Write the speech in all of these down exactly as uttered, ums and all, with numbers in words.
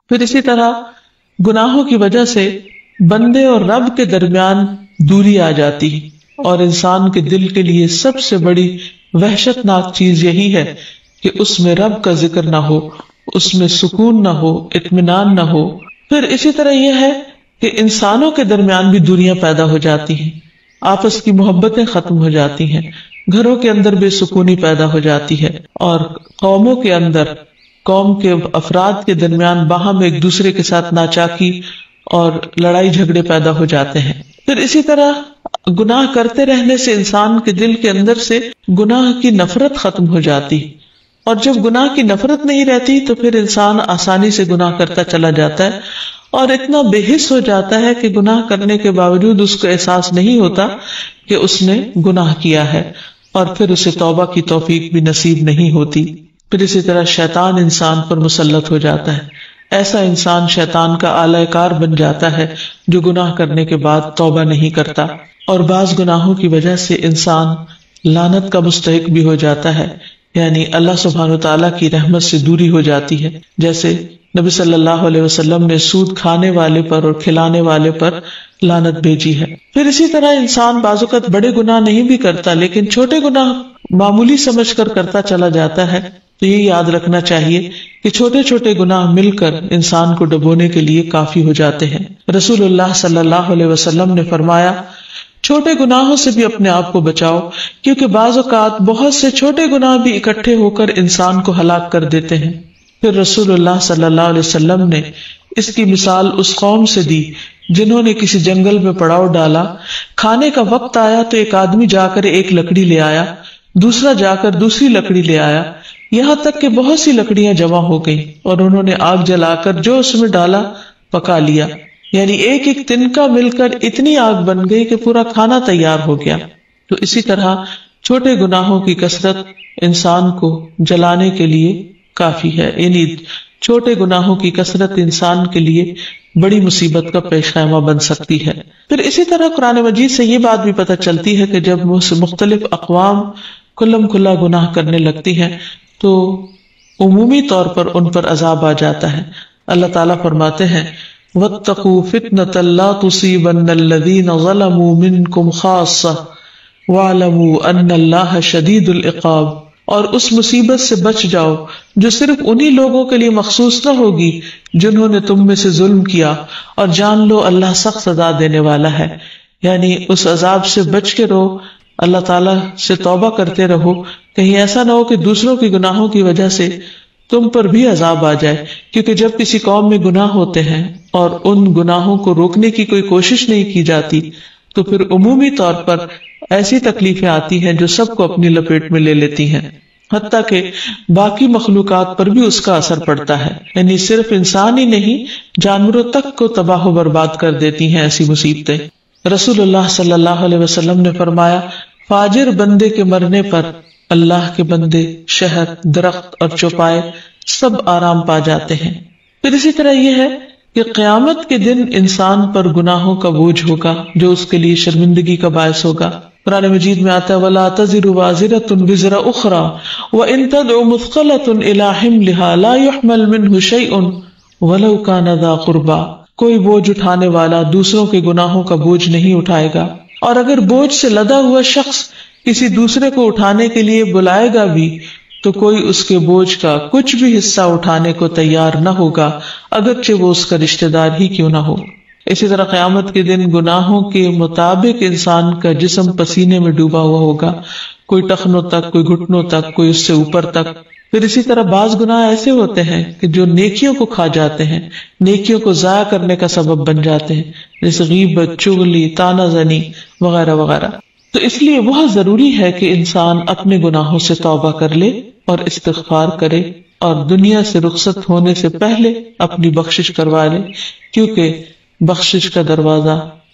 پھر اسی طرح گناہوں کی وجہ سے بندے اور رب کے درمیان دوری آ جاتی، اور انسان کے دل کے لیے سب سے بڑی وحشت ناک چیز یہی ہے کہ اس میں رب کا ذکر نہ ہو، اس میں سکون نہ ہو، اطمینان نہ ہو۔ پھر اسی طرح یہ ہے کہ انسانوں کے درمیان بھی دوریاں پیدا ہو جاتی ہیں، آپس کی محبتیں ختم ہو جاتی ہیں، گھروں کے اندر بے سکونی پیدا ہو جاتی ہے، اور قوموں کے اندر قوم کے افراد کے درمیان باہم ایک دوسرے کے ساتھ ناچاکی اور لڑائی جھگڑے پیدا ہو جاتے ہیں۔ پھر اسی طرح گناہ کرتے رہنے سے انسان کے دل کے اندر سے گناہ کی نفرت ختم ہو جاتی، اور جب گناہ کی نفرت نہیں رہتی تو پھر انسان آسانی سے گناہ کرتا چلا جاتا ہے، اور اتنا بے حس ہو جاتا ہے کہ گناہ کرنے کے باوجود اس کو احساس نہیں ہوتا کہ اس نے گناہ کیا ہے، اور پھر اسے توبہ کی توفیق بھی نصیب نہیں ہوتی۔ پھر اسی طرح شیطان انسان پر مسلط ہو جاتا ہے، ایسا انسان شیطان کا آلہ کار بن جاتا ہے جو گناہ کرنے کے بعد توبہ نہیں کرتا، اور بعض گناہوں کی وجہ سے انسان لعنت کا مستحق بھی ہو جاتا ہے، یعنی اللہ سبحانہ وتعالیٰ کی رحمت سے دوری ہو جاتی ہے، جیسے نبی صلی اللہ علیہ وسلم نے سود کھانے والے پر اور کھلانے والے پر لعنت بھیجی ہے۔ پھر اسی طرح انسان بعض اوقات بڑے گناہ نہیں بھی کرتا لیکن چھوٹے گناہ معمولی سمجھ کر کرتا چلا جاتا ہے، تو یہ یاد رکھنا چاہیے کہ چھوٹے چھوٹے گناہ مل کر انسان کو ڈبونے کے لیے کافی ہو جاتے ہیں۔ رسول اللہ صلی اللہ علیہ وسلم نے فرمایا، چھوٹے گناہوں سے بھی اپنے آپ کو بچاؤ، کیونکہ بعض اوقات بہت سے چھوٹے گناہ بھی اکٹھے ہو کر انسان کو ہلاک کر دیتے ہیں۔ پھر رسول اللہ صلی اللہ علیہ وسلم نے اس کی مثال اس قوم سے دی جنہوں نے کسی جنگل میں پڑاؤ ڈالا، کھانے کا وقت آیا تو ایک آدمی جا کر ایک لکڑی لے آیا، دوسرا جا کر دوسری لکڑی لے آیا، یہاں تک کہ بہت سی لکڑیاں جمع ہو گئیں، اور انہوں نے آگ جلا کر جو اس میں ڈالا پکا لیا، یعنی ایک ایک تنکا مل کر اتنی آگ بن گئی کہ پورا کھانا تیار ہو گیا۔ تو اسی طرح چھوٹے گناہوں کی کثرت انسان کو جلانے کے لیے کافی ہے، یعنی چھوٹے گناہوں کی کثرت انسان کے لیے بڑی مصیبت کا پیش خیمہ بن سکتی ہے۔ پھر اسی طرح قرآن مجید سے یہ بات بھی پتہ چلتی ہے کہ جب مختلف اقوام کھلم کھلا گناہ کرنے لگتی ہیں تو عمومی طور پر ان پر عذاب آ جاتا ہے۔ اللہ تعالیٰ فرماتے ہیں، وَاتَّقُوا فِتْنَةً لَا تُصِيبَنَّ الَّذِينَ ظَلَمُوا مِنْكُمْ خَاصَّةً وَاعْلَمُوا أَنَّ اللَّهَ شَدِيدُ الْعِقَابِ، اور اس مصیبت سے بچ جاؤ جو صرف انہی لوگوں کے لیے مخصوص نہ ہوگی جنہوں نے تم میں سے ظلم کیا، اور جان لو اللہ سخت سزا دینے والا ہے۔ یعنی اس عذاب سے بچ کے رہو، اللہ تعالیٰ سے توبہ کرتے رہو، کہیں ایسا نہ ہو کہ دوسروں کے گناہوں کی وجہ سے تم پر بھی عذاب آ جائے، کیونکہ جب کسی قوم میں گناہ ہوتے ہیں اور ان گناہوں کو روکنے کی کوئی کوشش نہیں کی جاتی تو پھر عمومی طور پر ایسی تکلیفیں آتی ہیں جو سب کو اپنی لپیٹ میں لے لیتی ہیں، حتیٰ کہ باقی مخلوقات پر بھی اس کا اثر پڑتا ہے، یعنی صرف انسان ہی نہیں جانوروں تک کو تباہ و برباد کر دیتی ہیں ایسی مصیبتیں۔ رسول اللہ صلی اللہ علیہ وسلم نے فرمایا، فاجر بندے کے مرنے پر اللہ کے بندے، شہر، درخت اور چوپائے سب آرام پا جاتے ہیں۔ پھر اسی طرح یہ ہے کہ قیامت کے دن انسان پر گناہوں کا بوجھ ہوگا جو اس کے لیے شرمندگی کا باعث ہوگا۔ قرآن مجید میں آتا ہے، وَلَا تَزِرُ وَازِرَةٌ وِزْرَ أُخْرَى وَإِن تَدْعُ مُثْقَلَةٌ إِلَىٰ حِمْلِهَا لَا يُحْمَلْ مِنْهُ شَيْءٌ وَلَوْ كَانَ ذَا قُرْبَىٰ، کوئی بوجھ اٹھانے والا دوسروں کے گناہوں کا بوجھ نہیں اٹھائے گا، اور اگر بوجھ سے لدا ہوا شخص کسی دوسرے کو اٹھانے کے لیے بلائے گا بھی تو کوئی اس کے بوجھ کا کچھ بھی حصہ اٹھانے کو تیار نہ ہوگا، اگرچہ وہ اس کا رشتہ دار ہی کیوں نہ ہو۔ اسی طرح قیامت کے دن گناہوں کے مطابق انسان کا جسم پسینے میں ڈوبا ہوا ہوگا، کوئی ٹخنوں تک، کوئی گھٹنوں تک، کوئی اس سے اوپر تک۔ پھر اسی طرح بعض گناہ ایسے ہوتے ہیں کہ جو نیکیوں کو کھا جاتے ہیں، نیکیوں کو ضائع کرنے کا سبب بن جاتے ہیں، جیسے غیبت، چغلی، طعنہ زنی وغیرہ وغیرہ۔ تو اس لیے بہت ضروری ہے کہ انسان اپنے گناہوں سے توبہ کر لے اور استغفار کرے، اور دنیا سے رخصت ہونے سے پہلے اپنی بخشش کروا لے، کیونکہ بخشش کا دروازہ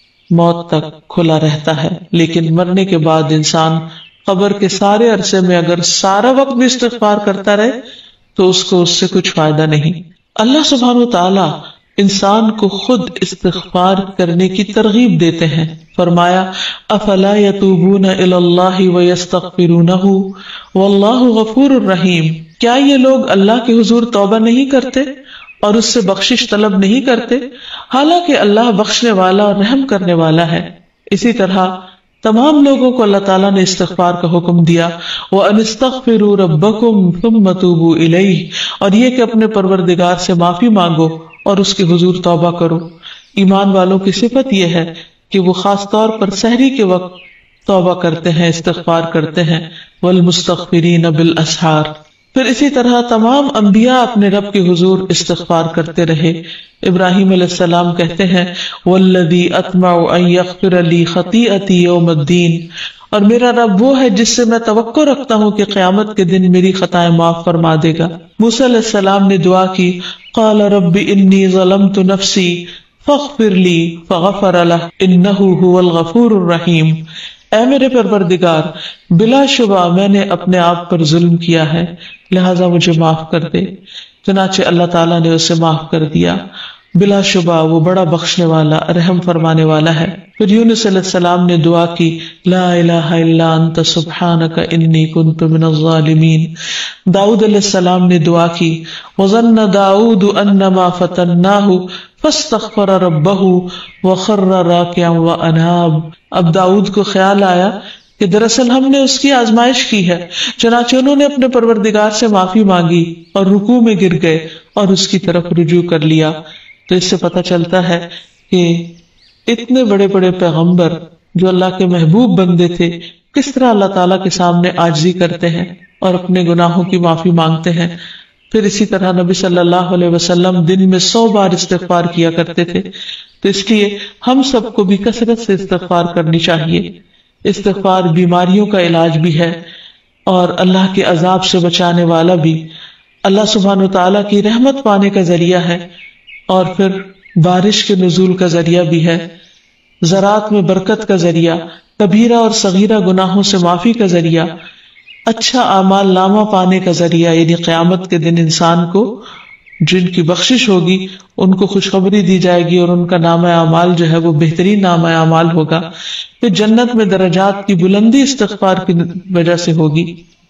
موت تک کھلا رہتا ہے، لیکن مرنے کے بعد انسان قبر کے سارے عرصے میں اگر سارا وقت بھی استغفار کرتا رہے تو اس کو اس سے کچھ فائدہ نہیں۔ اللہ سبحانہ و تعالی انسان کو خود استغفار کرنے کی ترغیب دیتے ہیں، فرمایا افلا یتوبون الی اللہ ویستغفرونہ واللہ غفور الرحیم، کیا یہ لوگ اللہ کے حضور توبہ نہیں کرتے اور اس سے بخشش طلب نہیں کرتے، حالانکہ اللہ بخشنے والا اور رحم کرنے والا ہے۔ اسی طرح تمام لوگوں کو اللہ تعالیٰ نے استغفار کا حکم دیا، وَأَنِ اسْتَغْفِرُوا رَبَّكُمْ ثُمَّ تُوبُوا إِلَيْهِ، اور یہ کہ اپنے پروردگار سے معافی مانگو اور اس کے حضور توبہ کرو۔ ایمان والوں کی صفت یہ ہے کہ وہ خاص طور پر سحری کے وقت توبہ کرتے ہیں، استغفار کرتے ہیں، وَالْمُسْتَغْفِرِينَ بِالْأَسْحَارِ۔ پھر اسی طرح تمام انبیاء اپنے رب کے حضور استغفار کرتے رہے۔ ابراہیم علیہ السلام کہتے ہیں والذی اطمع ان یغفر لی خطیئتی یوم الدین، اور میرا رب وہ ہے جس سے میں توقع رکھتا ہوں کہ قیامت کے دن میری خطائیں معاف فرما دے گا۔ موسیٰ علیہ السلام نے دعا کی قال رب انی ظلمت نفسی فاغفر لی فغفر لہ انہ هو الغفور الرحیم، اے میرے پروردگار بلا شبہ میں نے اپنے آپ پر ظلم کیا ہے، لہذا مجھے معاف کر دے۔ چنانچہ اللہ تعالیٰ نے اسے معاف کر دیا، بلا شبہ وہ بڑا بخشنے والا رحم فرمانے والا ہے۔ پھر یونس علیہ السلام نے دعا کی لا الہ الا انت سبحانک انی کنت من الظالمین۔ داؤد علیہ السلام نے دعا کی وظن داؤد انما فتناہ فاستغفر ربہ وخر راکعا واناب۔ اب داؤد کو خیال آیا کہ دراصل ہم نے اس کی آزمائش کی ہے، چنانچہ انہوں نے اپنے پروردگار سے معافی مانگی اور رکوع میں گر گئے اور اس کی طرف رجوع کر لیا۔ تو اس سے پتہ چلتا ہے کہ اتنے بڑے بڑے پیغمبر جو اللہ کے محبوب بندے تھے کس طرح اللہ تعالیٰ کے سامنے عاجزی کرتے ہیں اور اپنے گناہوں کی معافی مانگتے ہیں۔ پھر اسی طرح نبی صلی اللہ علیہ وسلم دن میں سو بار استغفار کیا کرتے تھے، تو اس لیے ہم سب کو بھی کثرت سے استغفار کرنی چاہیے۔ استغفار بیماریوں کا علاج بھی ہے اور اللہ کے عذاب سے بچانے والا بھی، اللہ سبحانہ وتعالیٰ کی رحمت پانے کا ذریعہ ہے، اور پھر بارش کے نزول کا ذریعہ بھی ہے، زراعت میں برکت کا ذریعہ، کبیرہ اور صغیرہ گناہوں سے معافی کا ذریعہ، اچھا اعمال نامہ پانے کا ذریعہ، یعنی قیامت کے دن انسان کو جن کی بخشش ہوگی ان کو خوشخبری دی جائے گی اور ان کا نامہ اعمال جو ہے وہ بہترین نامہ اعمال ہوگا۔ پھر جنت میں درجات کی بلندی استغفار کی وجہ سے ہوگی۔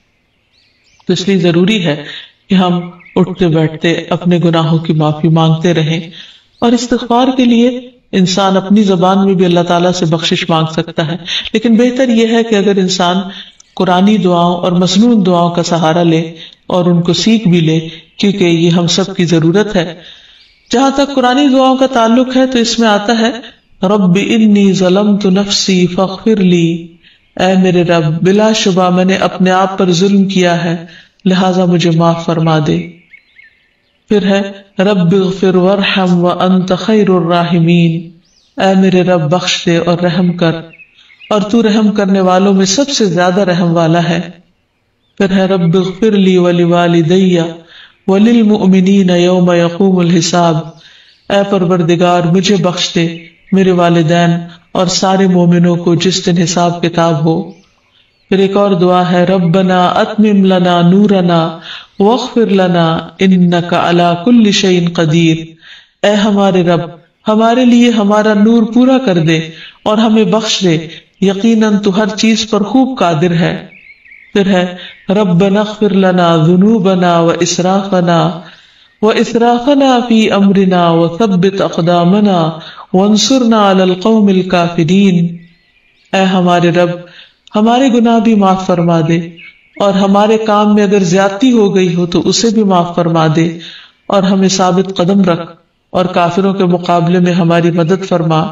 تو اس لیے ضروری ہے کہ ہم اٹھتے بیٹھتے اپنے گناہوں کی معافی مانگتے رہیں، اور استغفار کے لیے انسان اپنی زبان میں بھی اللہ تعالیٰ سے بخشش مانگ سکتا ہے، لیکن بہتر یہ ہے کہ اگر انسان قرآنی دعاؤں اور مسنون دعاؤں کا سہارا لے اور ان کو سیکھ بھی لے، کیونکہ یہ ہم سب کی ضرورت ہے۔ جہاں تک قرآنی دعاؤں کا تعلق ہے تو اس میں آتا ہے رب انی ظلمت نفسی فاغفر لی، اے میرے رب بلا شبہ میں نے اپنے آپ پر ظلم کیا ہے، لہذا مجھے معاف فرما دے۔ پھر ہے رب اغفر وارحم وانت خیر الراحمین، اے میرے رب بخش دے اور رحم کر، اور تو رحم کرنے والوں میں سب سے زیادہ رحم والا ہے۔ پھر ہے رب اغفر لی ولوالدی وللمؤمنین یوم یقوم الحساب، اے پروردگار مجھے بخش دے، میرے والدین اور سارے مومنوں کو جس دن حساب کتاب ہو۔ پھر ایک اور دعا ہے ربنا اتمم لنا نورنا واغفر لنا انک علی کل شیء قدیر، اے ہمارے رب ہمارے لیے ہمارا نور پورا کر دے اور ہمیں بخش دے، یقیناً تو ہر چیز پر خوب قادر ہے۔ پھر ہے ربنا اغفر لنا ذنوبنا واسرافنا واسرافنا فی امرنا وثبت اقدامنا وانصرنا علی القوم الکافرین، اے ہمارے رب ہمارے گناہ بھی معاف فرما دے، اور ہمارے کام میں اگر زیادتی ہو گئی ہو تو اسے بھی معاف فرما دے، اور ہمیں ثابت قدم رکھ اور کافروں کے مقابلے میں ہماری مدد فرما۔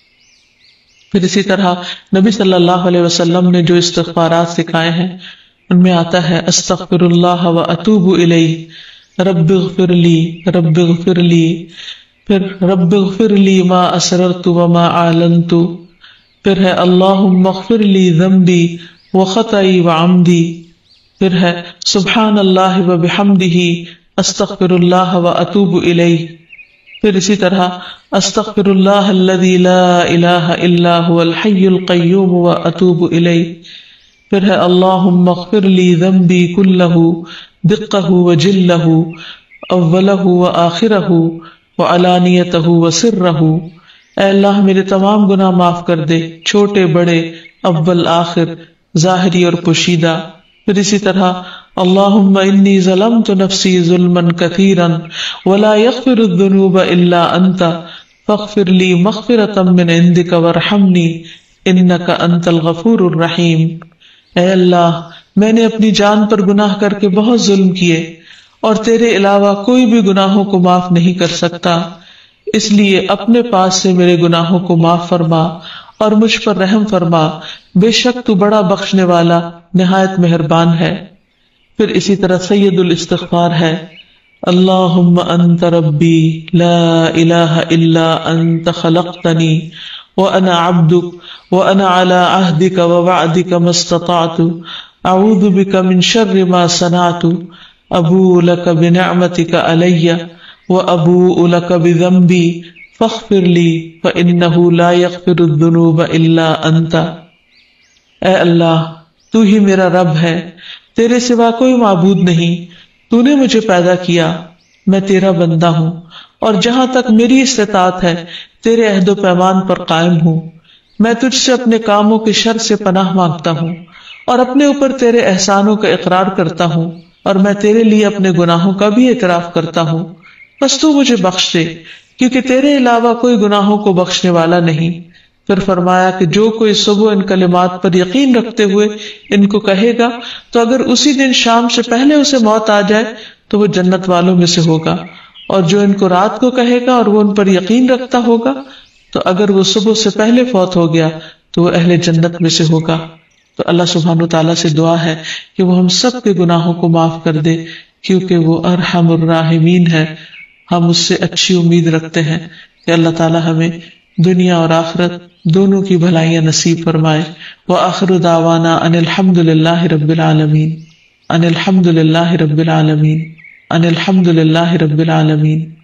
پھر اسی طرح نبی صلی اللہ علیہ وسلم نے جو استغفارات سکھائے ہیں ان میں آتا ہے استغفر اللہ و اتوب الیہ، رب اغفر لی رب اغفر لی، پھر رب اغفر لی ما اسررت وما اعلنت، پھر ہے اللہم اغفر لی ذنبی وخطئی وعمدی، پھر ہے سبحان اللہ وبحمدہ استغفر اللہ و اتوب الیہ، پھر اسی طرح استغفر اللہ الذی لا الہ الا هو الحی القیوم واتوب الیہ، پھر ہے اللہم اغفر لی ذنبی کلہ دقہ وجلہ اولہ وآخرہ وعلانیتہ وسرہ، اے اللہ میرے تمام گناہ معاف کر دے، چھوٹے بڑے، اول آخر، ظاہری اور پوشیدہ۔ پھر اسی طرح اللهم انی ظلمت نفسی ظلما کثیرا ولا یغفر الذنوب الا انت فاغفر لی مغفرۃ من عندک وارحمنی انک انت الغفور الرحیم۔ اے اللہ، میں نے اپنی جان پر گناہ کر کے بہت ظلم کیے اور تیرے علاوہ کوئی بھی گناہوں کو معاف نہیں کر سکتا، اس لیے اپنے پاس سے میرے گناہوں کو معاف فرما اور مجھ پر رحم فرما، بے شک تو بڑا بخشنے والا نہایت مہربان ہے۔ پھر اسی طرح سید الاستغفار ہے، اللہم انت ربی لا الہ الا انت خلقتنی وانا عبدک وانا علی عہدک ووعدک ما استطعت اعوذ بک من شر ما صنعت ابوء لک بنعمتک علی وابوء لک بذنبی فاغفر لی فانہ لا یغفر الذنوب الا انت۔ اے اللہ، تو ہی میرا رب ہے، تیرے سوا کوئی معبود نہیں، تو نے مجھے پیدا کیا، میں تیرا بندہ ہوں اور جہاں تک میری استطاعت ہے تیرے عہد و پیمان پر قائم ہوں۔ میں تجھ سے اپنے کاموں کے شر سے پناہ مانگتا ہوں اور اپنے اوپر تیرے احسانوں کا اقرار کرتا ہوں، اور میں تیرے لیے اپنے گناہوں کا بھی اعتراف کرتا ہوں، بس تو مجھے بخش دے، کیونکہ تیرے علاوہ کوئی گناہوں کو بخشنے والا نہیں۔ پھر فرمایا کہ جو کوئی صبح ان کلمات پر یقین رکھتے ہوئے ان کو کہے گا تو اگر اسی دن شام سے پہلے اسے موت آ جائے تو وہ جنت والوں میں سے ہوگا، اور جو ان کو رات کو کہے گا اور وہ ان پر یقین رکھتا ہوگا تو اگر وہ صبح سے پہلے فوت ہو گیا تو وہ اہل جنت میں سے ہوگا۔ تو اللہ سبحانہ وتعالیٰ سے دعا ہے کہ وہ ہم سب کے گناہوں کو معاف کر دے، کیونکہ وہ ارحم الراحمین ہے۔ ہم اس سے اچھی امید رکھتے ہیں کہ اللہ تعالیٰ ہمیں دنیا اور آخرت دونوں کی بھلائیاں نصیب فرمائے۔ وآخر دعوانا ان الحمد للہ رب العالمین، ان الحمد للہ رب العالمین، ان الحمد للہ رب العالمین۔